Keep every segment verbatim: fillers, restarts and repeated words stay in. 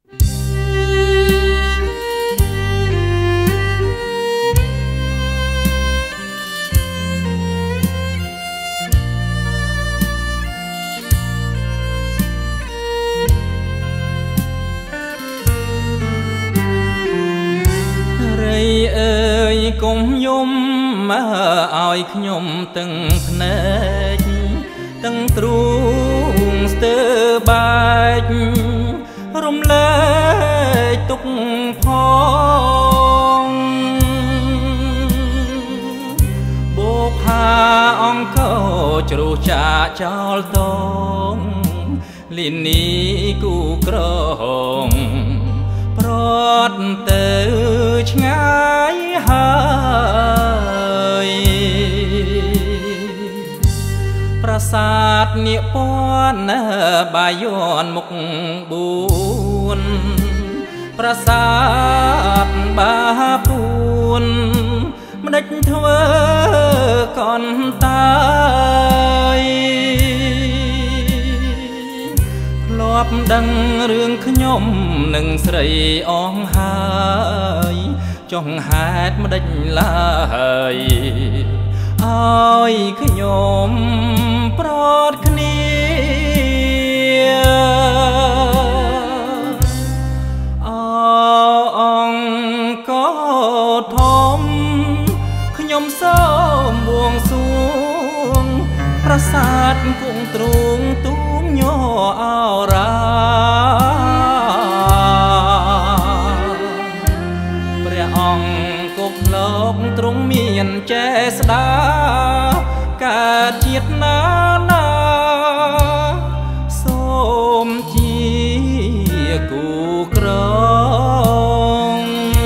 កុំយំឲ្យខ្ញុំទាំងភ្នែកទាំងទ្រូងស្ទើបែករំលែកទុកផងបោកផាអង្គោជ្រុះចាកចោលតងលីនីគូក្រងប្រត់ទៅឆ្ងាយហើយប្រាសាទនិពន្ធបាយ័នមុខបួនប្រាសាទបាពួនមិនដេចធ្វើកន្តើយធ្លាប់ដឹងរឿងខ្ញុំនឹងស្រីអងហើយចុងហេតុមិនដេចឡើយឲ្យខ្ញុំប្រត់គ្នាអអង្គធំខ្ញុំសូមបួងសួងប្រាសាទគង់ទ្រូងទូងញ័រអរាព្រះអង្គគប់លោកទ្រង់មានចេស្តាកើតជាតិណាណាសូមជាគូក្រង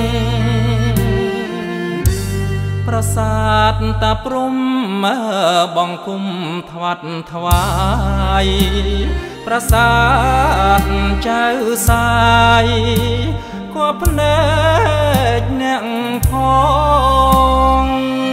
ប្រាសាទតាព្រំបង្គំថ្វាត់ថ្វាយប្រាសាទចៅសាយគួភ្នែកអ្នកផង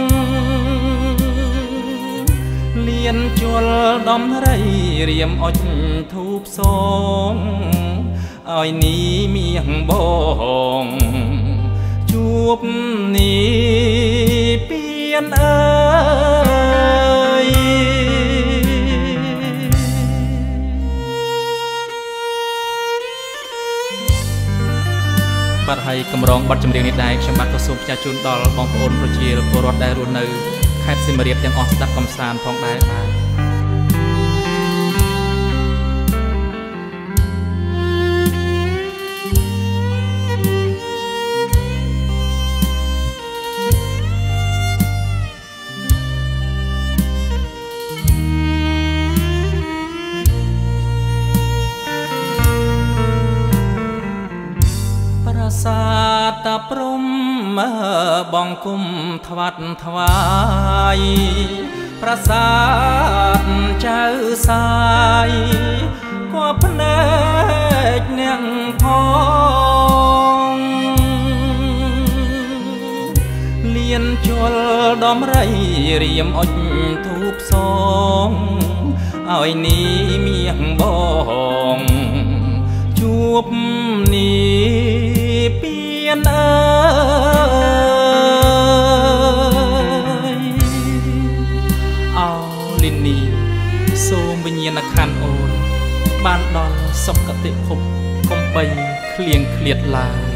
លៀនជលដំរីរៀមអុចធូបសងឲ្យនេះមៀងបងជួបនេះពៀនអើយបាទហើយកម្រងបទចម្រៀងនេះដែរខ្ញុំបាទក៏សូមផ្សាយជូនដល់បងប្អូនប្រជាពលរដ្ឋដែលរស់នៅខេត្តសៀមរាបទាំងអស់ស្ដាប់កំសាន្តផងដែរបាទ សាតព្រំបង្គំថ្វាត់ថ្វាយប្រាសាទចៅសាយគួភ្នែកអ្នកផងលៀនជលដំរីរៀមអុចធូបសងឲ្យនេះមៀងបងជួបនេះពៀនអើយអោលីនីសូមវិញ្ញាណក្ខន្ធអូនបានដល់សុគតិភពកុំបីឃ្លៀងឃ្លាតឡើយ